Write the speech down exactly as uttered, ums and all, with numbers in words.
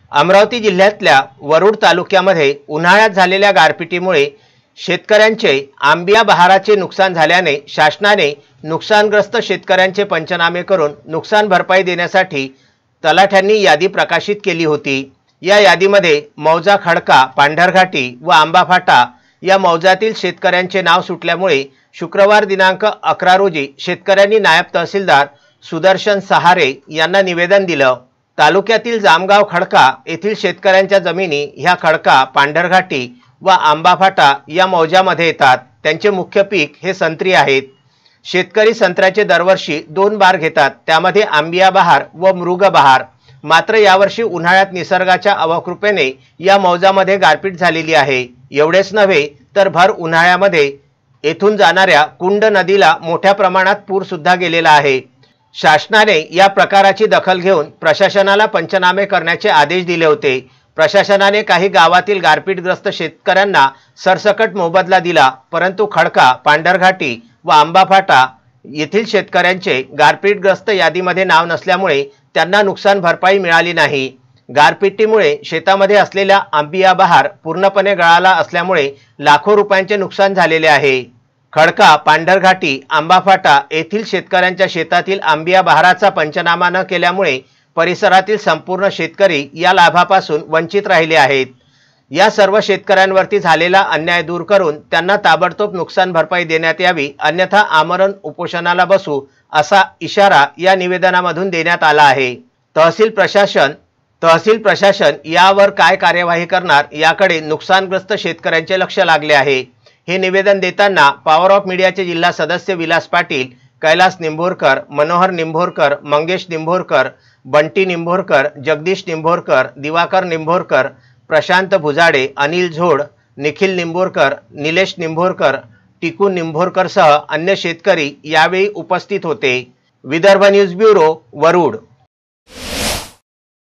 अमरावती जिल्ह्यातल्या वरुड तालुक्यामध्ये उन्हाळ्यात झालेल्या गारपिटीमुळे शेतकऱ्यांचे आंबिया बहाराचे नुकसान झाल्याने शासनाने नुकसानग्रस्त शेतकऱ्यांचे पंचनामे करून नुकसान भरपाई देण्यासाठी तलाठ्यांनी यादी प्रकाशित केली होती। या यादीमध्ये मौजा खडका, पांढरघाटी व आंबाफाटा या मौजातील शेतकऱ्यांचे नाव सुटल्यामुळे शुक्रवार दिनांक अकरा रोजी शेतकऱ्यांनी नायब तहसीलदार सुदर्शन सहारे यांना निवेदन दिलं। तालुक्यातील जामगाव खडका येथील शेतकऱ्यांच्या जमिनी ह्या खडका, पांढरघाटी व आंबाफाटा या मौजामध्ये येतात। त्यांचे मुख्य पीक हे संत्री आहेत। शेतकरी संत्र्याचे दरवर्षी दोन बार घेतात, त्यामध्ये आंबिया बहार व मृग बहार। मात्र यावर्षी उन्हाळ्यात निसर्गाच्या अवकृपेने या मौजामध्ये गारपीट झालेली आहे। एवढेच नव्हे तर भर उन्हाळ्यामध्ये येथून जाणाऱ्या कुंड नदीला मोठ्या प्रमाणात पूर सुद्धा गेलेला आहे। शासनाने या प्रकाराची दखल घेऊन प्रशासनाला पंचनामे करण्याचे आदेश दिले होते। प्रशासनाने काही गावातील गारपीटग्रस्त शेतकऱ्यांना सरसकट मोबदला दिला, परंतु खडका, पांढरघाटी व आंबाफाटा येथील शेतकऱ्यांचे गारपीटग्रस्त यादीमध्ये नाव नसल्यामुळे त्यांना नुकसान भरपाई मिळाली नाही। गारपिटीमुळे शेतामध्ये असलेला आंबिया बहार पूर्णपणे गळाला असल्यामुळे लाखो रुपयांचे नुकसान झालेले आहे। खडका, पांढरघाटी, आंबाफाटा येथील शेतकऱ्यांच्या शेतातील आंबिया बहाराचा पंचनामा न केल्यामुळे परिसरातील संपूर्ण शेतकरी या लाभापासून वंचित राहिले आहेत। या सर्व शेतकऱ्यांवरती झालेला अन्याय दूर करून त्यांना ताबडतोब नुकसान भरपाई देण्यात यावी, अन्यथा आमरण उपोषणाला बसू असा इशारा या निवेदनामधून देण्यात आला आहे। तहसील प्रशासन तहसील प्रशासन यावर काय कार्यवाही करणार याकडे नुकसानग्रस्त शेतकऱ्यांचे लक्ष लागले आहे। हे निवेदन देताना पॉवर ऑफ मीडियाचे जिल्हा सदस्य विलास पाटील, कैलास निंभोरकर, मनोहर निंभोरकर, मंगेश निंभोरकर, बंटी निंभोरकर, जगदीश निंभोरकर, दिवाकर निंभोरकर, प्रशांत भुजाडे, अनिल झोड, निखिल निंभोरकर, निलेश निंभोरकर, टिकू निंभोरकर सह अन्य शेतकरी यावेळी उपस्थित होते। Vidarbha news bureau, Warud.